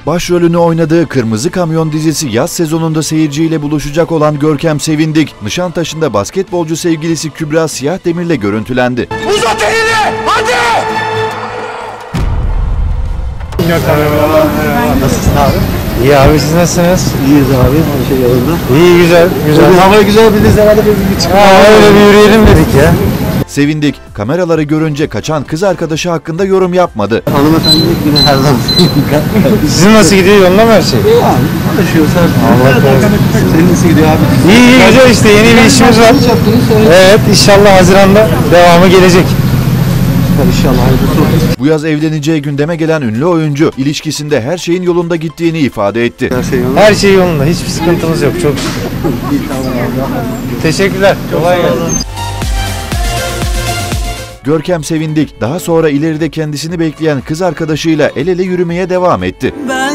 Başrolünü oynadığı Kırmızı Kamyon dizisi yaz sezonunda seyirciyle buluşacak olan Görkem Sevindik, Nişantaşı'nda basketbolcu sevgilisi Kübra Siyahdemir'le görüntülendi. Uzat elini! Hadi! Merhaba. Nasılsın abi? İyi abi, siz nasılsınız? İyiyiz abi. Her şey yolunda. İyi, güzel. Bugün hava güzel, bir de herhalde bir çıkma. Öyle bir yürüyelim dedik ya. Sevindik, kameraları görünce kaçan kız arkadaşı hakkında yorum yapmadı. Hanımefendilik yine her zaman. Sizin nasıl gidiyor, yolunda mı her şey? Yani çalışıyoruz her zaman. Allah korusun. Senin nasıl gidiyor abi? İyi, güzel işte, yeni bir işimiz var. Evet, inşallah Haziran'da devamı gelecek. İnşallah hayırlısı olsun. Bu yaz evleneceği gündeme gelen ünlü oyuncu, ilişkisinde her şeyin yolunda gittiğini ifade etti. Her şey yolunda. Her şey yolunda, hiçbir sıkıntımız yok, çok şükür. Teşekkürler, kolay gelsin. Görkem Sevindik, daha sonra ileride kendisini bekleyen kız arkadaşıyla el ele yürümeye devam etti. Ben